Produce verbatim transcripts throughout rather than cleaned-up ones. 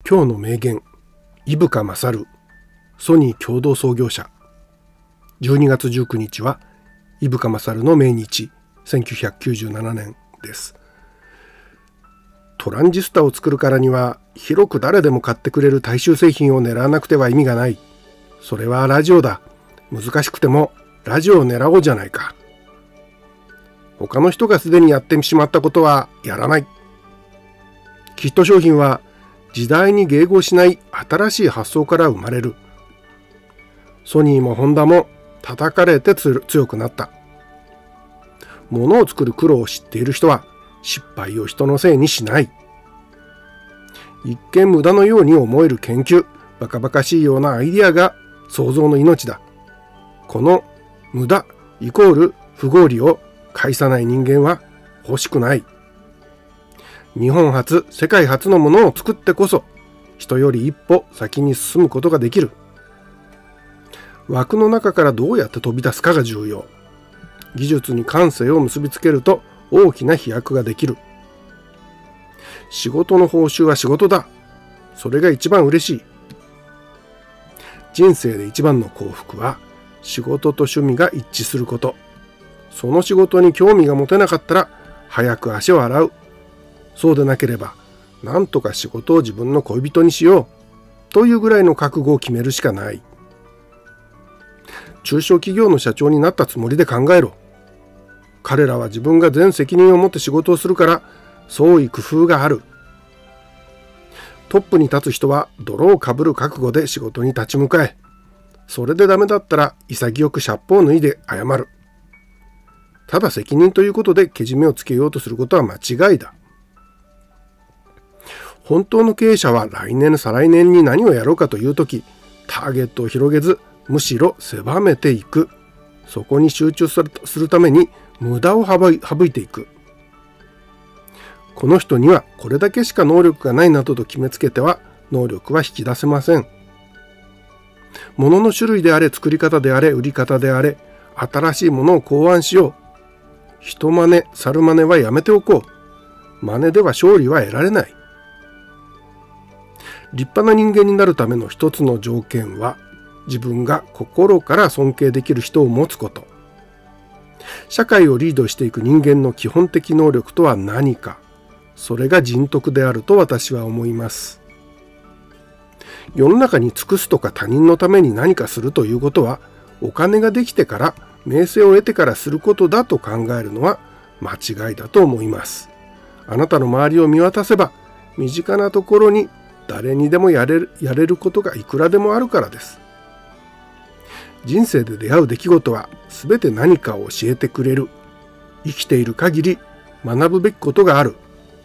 今日の名言、伊深勝、ソニー共同創業者。じゅうにがつじゅうくにちは伊深勝の命日、せんきゅうひゃくきゅうじゅうななねんです。トランジスタを作るからには広く誰でも買ってくれる大衆製品を狙わなくては意味がない。それはラジオだ。難しくてもラジオを狙おうじゃないか。他の人がすでにやってしまったことはやらない。きっと商品は時代に迎合しない新しい発想から生まれる。ソニーもホンダも叩かれて強くなった。物を作る苦労を知っている人は失敗を人のせいにしない。一見無駄のように思える研究、バカバカしいようなアイディアが創造の命だ。この無駄イコール不合理を介さない人間は欲しくない。日本初、世界初のものを作ってこそ人より一歩先に進むことができる。枠の中からどうやって飛び出すかが重要。技術に感性を結びつけると大きな飛躍ができる。仕事の報酬は仕事だ。それが一番嬉しい。人生で一番の幸福は仕事と趣味が一致すること。その仕事に興味が持てなかったら早く足を洗う。そうでなければなんとか仕事を自分の恋人にしようというぐらいの覚悟を決めるしかない。中小企業の社長になったつもりで考えろ。彼らは自分が全責任を持って仕事をするから創意工夫がある。トップに立つ人は泥をかぶる覚悟で仕事に立ち向かえ。それでダメだったら潔くシャッポを脱いで謝る。ただ責任ということでけじめをつけようとすることは間違いだ。本当の経営者は来年再来年に何をやろうかというとき、ターゲットを広げずむしろ狭めていく。そこに集中するために無駄を省い、省いていく。この人にはこれだけしか能力がないなどと決めつけては能力は引き出せません。物の種類であれ、作り方であれ、売り方であれ、新しいものを考案しよう。人真似、猿真似はやめておこう。真似では勝利は得られない。立派な人間になるための一つの条件は、自分が心から尊敬できる人を持つこと。社会をリードしていく人間の基本的能力とは何か。それが人徳であると私は思います。世の中に尽くすとか他人のために何かするということは、お金ができてから名声を得てからすることだと考えるのは間違いだと思います。あなたの周りを見渡せば、身近なところに誰にでもやれる、やれることがいくらでもあるからです。人生で出会う出来事は全て何かを教えてくれる。生きている限り学ぶべきことがある。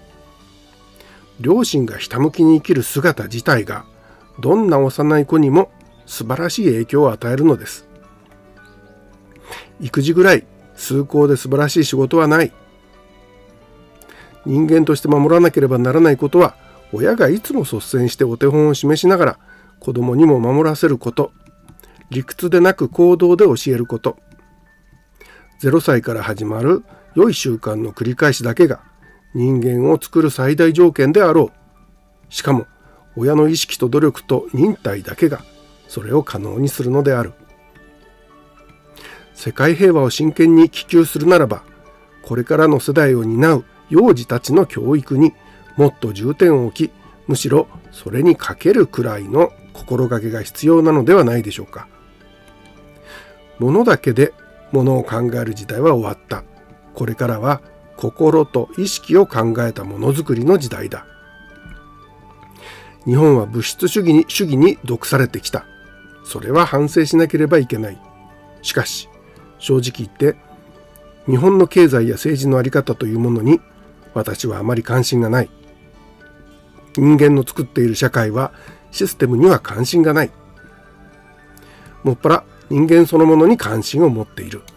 両親がひたむきに生きる姿自体がどんな幼い子にも素晴らしい影響を与えるのです。育児ぐらい崇高で素晴らしい仕事はない。人間として守らなければならないことは、親がいつも率先してお手本を示しながら子供にも守らせること。理屈でなく行動で教えること。ゼロさいから始まる良い習慣の繰り返しだけが人間を作る最大条件であろう。しかも親の意識と努力と忍耐だけがそれを可能にするのである。世界平和を真剣に希求するならば、これからの世代を担う幼児たちの教育にもっと重点を置き、むしろそれにかけるくらいの心がけが必要なのではないでしょうか。物だけで物を考える時代は終わった。これからは心と意識を考えたものづくりの時代だ。日本は物質主義に主義に毒されてきた。それは反省しなければいけない。しかし正直言って日本の経済や政治の在り方というものに私はあまり関心がない。人間の作っている社会はシステムには関心がない。もっぱら人間そのものに関心を持っている。